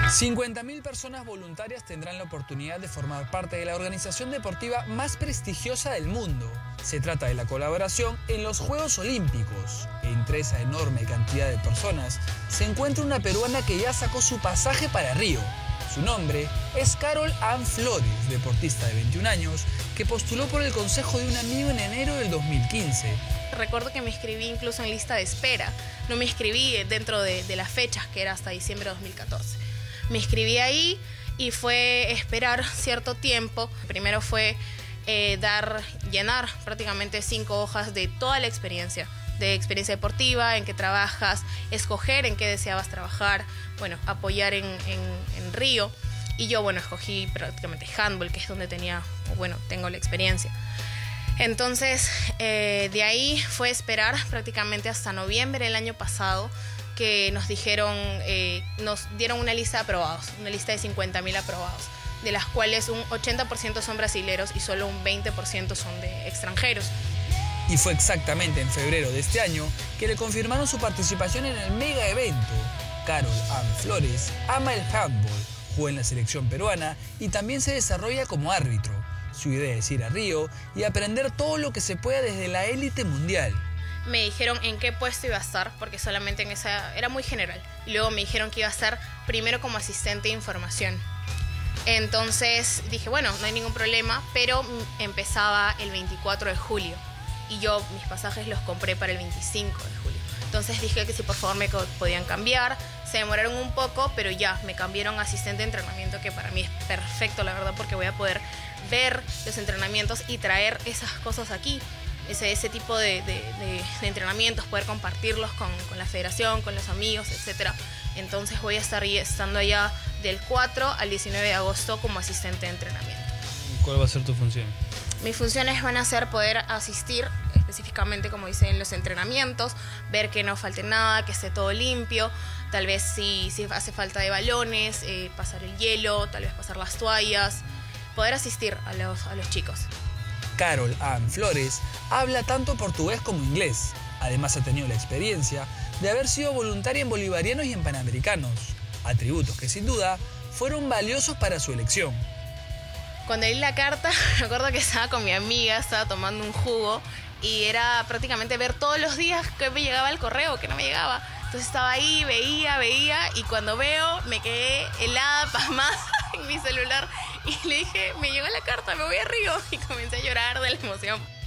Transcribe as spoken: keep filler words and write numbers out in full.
cincuenta mil personas voluntarias tendrán la oportunidad de formar parte de la organización deportiva más prestigiosa del mundo. Se trata de la colaboración en los Juegos Olímpicos. Entre esa enorme cantidad de personas se encuentra una peruana que ya sacó su pasaje para Río. Su nombre es Carol Ann Flores, deportista de veintiún años, que postuló por el consejo de un amigo en enero del dos mil quince. Recuerdo que me inscribí incluso en lista de espera. No me inscribí dentro de, de las fechas, que era hasta diciembre de dos mil catorce. Me inscribí ahí y fue esperar cierto tiempo. Primero fue eh, dar, llenar prácticamente cinco hojas de toda la experiencia, de experiencia deportiva, en qué trabajas, escoger en qué deseabas trabajar, bueno, apoyar en, en, en Río. Y yo, bueno, escogí prácticamente handball, que es donde tenía, bueno, tengo la experiencia. Entonces, eh, de ahí fue esperar prácticamente hasta noviembre del año pasado, que nos dijeron, eh, nos dieron una lista de aprobados, una lista de cincuenta mil aprobados, de las cuales un ochenta por ciento son brasileros y solo un veinte por ciento son de extranjeros. Y fue exactamente en febrero de este año que le confirmaron su participación en el mega evento. Carol Ann Flores ama el handball, juega en la selección peruana y también se desarrolla como árbitro. Su idea es ir a Río y aprender todo lo que se pueda desde la élite mundial. Me dijeron en qué puesto iba a estar, porque solamente en esa era muy general. Y luego me dijeron que iba a estar primero como asistente de información. Entonces dije, bueno, no hay ningún problema, pero empezaba el veinticuatro de julio. Y yo mis pasajes los compré para el veinticinco de julio. Entonces dije que si por favor me podían cambiar. Se demoraron un poco, pero ya me cambiaron a asistente de entrenamiento, que para mí es perfecto, la verdad, porque voy a poder ver los entrenamientos y traer esas cosas aquí. Ese, ese tipo de, de, de, de entrenamientos, poder compartirlos con, con la federación, con los amigos, etcétera. Entonces voy a estar estando allá del cuatro al diecinueve de agosto como asistente de entrenamiento. ¿Cuál va a ser tu función? Mis funciones van a ser poder asistir específicamente, como dicen, en los entrenamientos, ver que no falte nada, que esté todo limpio, tal vez si, si hace falta de balones, eh, pasar el hielo, tal vez pasar las toallas, poder asistir a los, a los chicos. Carol Ann Flores habla tanto portugués como inglés. Además ha tenido la experiencia de haber sido voluntaria en bolivarianos y en panamericanos, atributos que sin duda fueron valiosos para su elección. Cuando leí la carta, me acuerdo que estaba con mi amiga, estaba tomando un jugo y era prácticamente ver todos los días que me llegaba el correo, que no me llegaba. Entonces estaba ahí, veía, veía y cuando veo me quedé helada, pasmada en mi celular y le dije, me llegó la carta, me voy a Río, y comencé a llorar de la emoción.